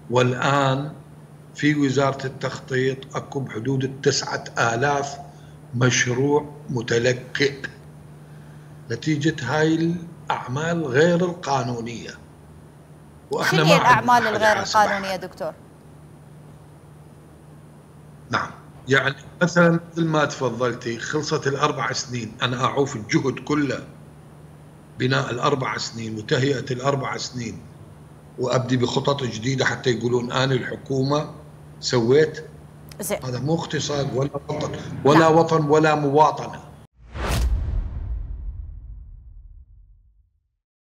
والآن في وزارة التخطيط أكو بحدود 9000 مشروع متلكئ نتيجة هاي الأعمال غير القانونية، وإحنا ما هي الأعمال عندنا الغير القانونية دكتور؟ نعم، يعني مثلا مثل ما تفضلتي، خلصت ال4 سنين، أنا أعوف الجهد كله بناء ال4 سنين وتهيئة ال4 سنين، وأبدي بخطط جديدة حتى يقولون أنا الحكومة سويت. زين. هذا مو اقتصاد ولا وطن ولا وطن ولا مواطنة.